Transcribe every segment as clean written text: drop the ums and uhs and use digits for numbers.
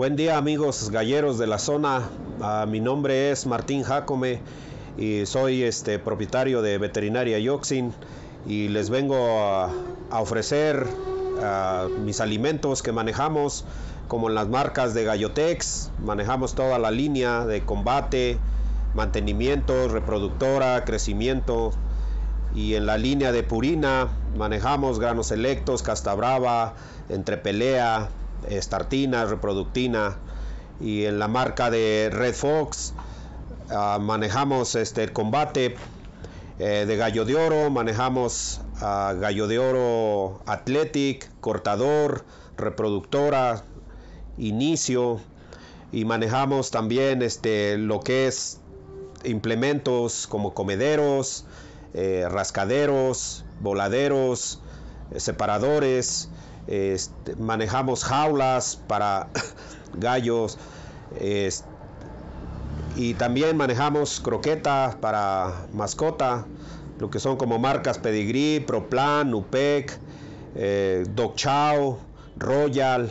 Buen día, amigos galleros de la zona. Mi nombre es Martín Jacome y soy propietario de Veterinaria Yoxin, y les vengo a ofrecer mis alimentos que manejamos, como en las marcas de Gallotex. Manejamos toda la línea de combate, mantenimiento, reproductora, crecimiento, y en la línea de Purina manejamos granos selectos, casta brava, entrepelea, startina, reproductina. Y en la marca de Red Fox manejamos el combate. De Gallo de Oro manejamos Gallo de Oro Athletic, cortador, reproductora, inicio, y manejamos también lo que es implementos como comederos, rascaderos, voladeros, separadores. Manejamos jaulas para gallos, y también manejamos croqueta para mascota, lo que son como marcas Pedigree, Proplan, Nupec, Dog Chow, Royal,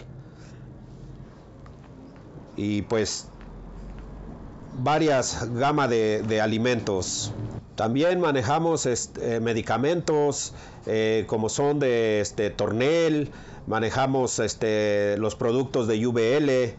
y pues varias gamas de alimentos. También manejamos medicamentos como son de Tornel. Manejamos los productos de UBL,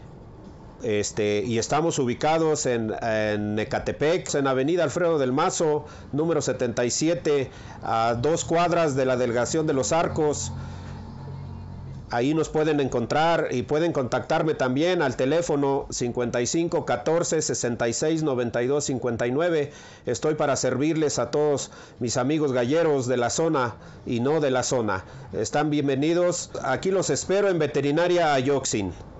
y estamos ubicados en Ecatepec, en Avenida Alfredo del Mazo, número 77, a 2 cuadras de la delegación de Los Arcos. Ahí nos pueden encontrar, y pueden contactarme también al teléfono 55 14 66 92 59. Estoy para servirles a todos mis amigos galleros de la zona y no de la zona. Están bienvenidos. Aquí los espero en Veterinaria Yoxin.